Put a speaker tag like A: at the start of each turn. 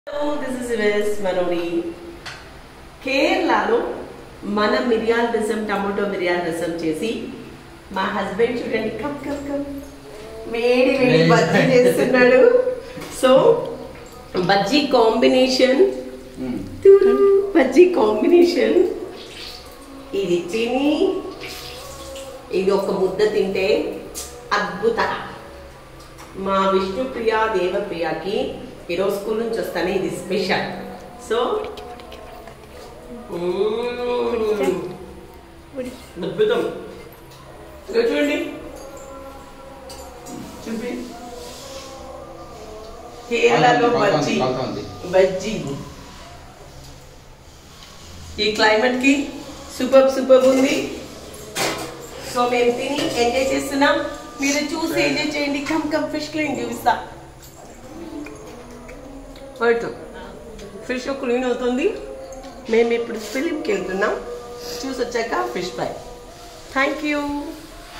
A: Hello, this is Wes Manori. కేరళలో మన మిరియాల రసం టమాటో మిరియాల రసం చేసి మా హస్బెండ్ చూడండి కమ్ కమ్ కమ్ వేడి వేడి బజ్జీ చేస్తున్నాడు. సో బజ్జీ కాంబినేషన్ ఇది తిని ఇది ఒక ముద్ద తింటే అద్భుత. మా విష్ణుప్రియ దేవప్రియకి ఈరోజు స్కూల్ నుంచి వస్తానే ఇది స్పెషల్. సో అద్భుతం చూడండి చూపి కేరళలో బజ్జీ ఈ క్లైమేట్ కి సూపర్ ఉంది. సో మేము తిని ఎంజాయ్ చేస్తున్నాం, మీరు చూసి ఎంజాయ్ చేయండి. కమ్ ఫిష్ క్లీన్ చూపిస్తా. ఫిష్ క్లీన్ అవుతుంది. మేము ఇప్పుడు ఫిలింకి వెళ్తున్నాం, చూసి వచ్చాక ఫిష్ ఫ్రై. Thank you.